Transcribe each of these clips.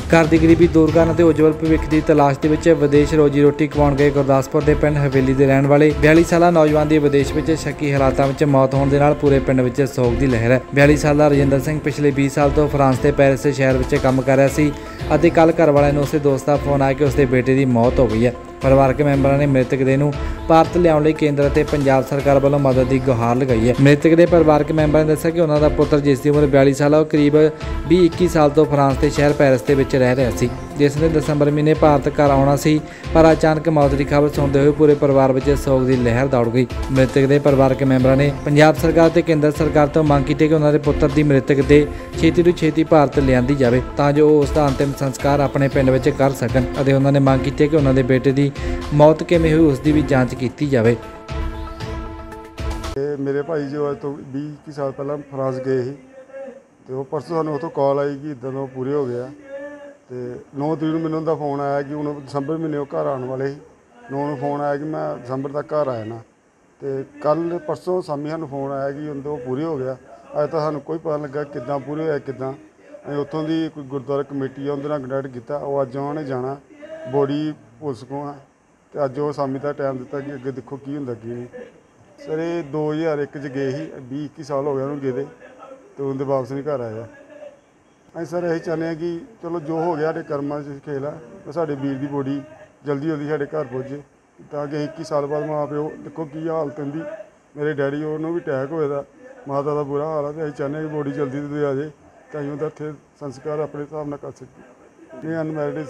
घर की गरीबी दूर करने ते उज्जवल भविख की तलाश के विच विदेश रोजी रोटी कमाउण गए गुरदासपुर के पिंड हवेली के रहने वाले 42 साला नौजवान की विदेश में शੱਕੀ हालातों में मौत होने के नाल पूरे पिंड में सोग की लहर है। 42 साल का रजिंदर सिंह पिछले 20 साल तो फ्रांस के पेरिस शहर में काम कर रहा सी ਅਤੇ कल घर वाले ने उसके दोस्त का फोन आया कि उसके बेटे की मौत हो गई है। परिवारक मैंबरों ने मृतक देह नूं भारत लियाउण लई केंद्र ते पंजाब सरकार वालों मदद की गुहार लगाई है। मृतक के परिवारक मैंबरों ने दस्सिया कि उन्हों का पुत्र जिस की उम्र 42 साल है, करीब 20-21 साल तो फ्रांस के शहर पेरिस के विच रह रहा सी, जिसने दसंबर महीने भारत घर आउणा सी, पर अचानक मौत की खबर सुनते हुए पूरे परिवार में सोग की लहर दौड़ गई। मृतक के परिवारक मैंबरों ने पंजाब सरकार ते केंद्र सरकार तो मंग की कि उन्होंने पुत्र की मृतक दे छेती तो छेती भारत लियांदी जाए तां जो उसका अंतिम संस्कार अपने पिंड में कर सकन। उन्होंने मंग की कि उन्होंने बेटे की मौत किवें हुई उसकी भी जांच की जाए। मेरे भाई जो अज तो 20 साल पहला फ्रांस गए ही तो वो परसों सानूं उत्थों कॉल आई कि इदां पूरे हो गया। तो 9 तरीक नूं मैनूं उनका फोन आया कि हुण दसंबर महीने वो घर आने वाले ही। 9 नूं फोन आया कि मैं दसंबर तक घर आ जाना। तो कल परसों शामी सानूं फोन आया कि उनका वो पूरे हो गया। अज तक सानूं कोई पता लगा किद्दां पूरे होए किद्दां। असीं उत्थों दी कोई गुरुद्वारा कमेटी आ उहदे नाल कंटैक्ट कीता, वो अज उन्होंने जाना बॉडी पुलिस को है। तो अज वो शामी तक टाइम दिता कि अगे देखो की हुंदा की नहीं। सर ये 2001 च गए ही, 20-21 साल हो गए उन्होंने गेदे तो उनके वापस नहीं घर आया। अं सर यही चाहते हैं कि चलो जो हो गया साढ़े कर्मां च खेल है तो साढ़े वीर की बॉडी जल्दी जल्दी साढ़े घर पहुँचे ताकि 21 साल बाद माँ प्यो देखो की हालत उनकी। मेरे डैडी उन्होंने भी अटैक होए दा, माता का बुरा हाल है। तो अं चाहते हैं कि बॉडी जल्दी जल्दी आ जाए ताकि उनका इत्थे संस्कार अपने हिसाब नाल कर सके। ये अनमैरिड है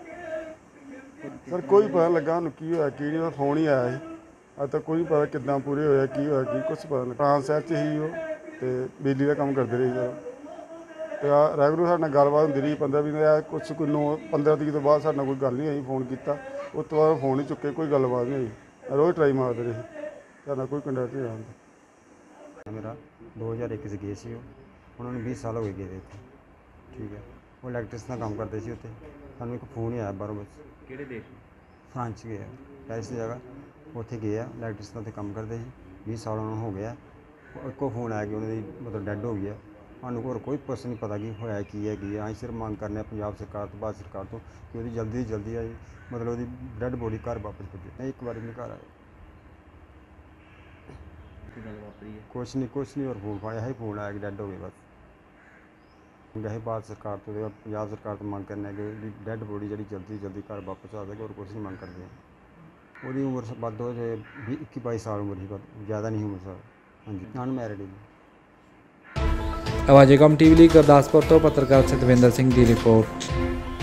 सर कोई पता लगा सानूं की होया की नहीं, फोन ही आया ही। अज तक कोई पता किद्दां पूरे होया की होया की कुछ पता नहीं। फ्रांस शहर च ही वो तो बिजली का काम करते रहे सर। तो रैगूलर साढ़े नाल गलबात होंदी रही 15-20 दिन कुछ कोई 9-15 तरीक तो बाद साढ़े नाल कोई गल नहीं आई। फोन किया उस तो बाद फोन ही चुके, कोई गलबात नहीं हुई। रोज़ ट्राई मारते रहे, साढ़े नाल कोई कंटैक्ट नहीं रहा। मेरा 2021 से गए सी उन्होंने 20 साल हो गए गए इतने, ठीक है। वो इलैक्ट्रिशन का काम करते थे उत्थे, सानूं एक फोन ही आया बाहरों बस। किहड़े देश? फ्रांस गए पेरिस की जगह उत्थे गए इलैक्ट्रिशन का काम करते हैं। 20 साल उन्होंने हो गया। एक फोन आया कि उन्होंने मतलब डैड हो गया। सानूं होर कोई कुछ नहीं पता कि होया की है की है। असीं सिर्फ मंग करने पंजाब सरकार तो भारत सरकार तो कि वो जल्दी से जल्दी आई मतलब वो डैड बॉडी घर वापस पुजे। एक बार भी नहीं घर आए, कुछ नहीं। और फोन आया ही फोन आया कि डैड हो गए बस। गए भारत सरकार तो पंजाब सरकार तो मंग करने कि डैड बॉडी जी जल्दी जल्दी घर वापस आ सके और कुछ नहीं मंग करते। वो उम्र बद हो जाए 21-22 साल उम्र ही, ज़्यादा नहीं उम्र सर। हाँ जी अनमैरिड है। आवाज़ कम टीवी ਲਈ ਗੁਰਦਾਸਪੁਰ ਤੋਂ पत्रकार सतविंदर सिंह की रिपोर्ट।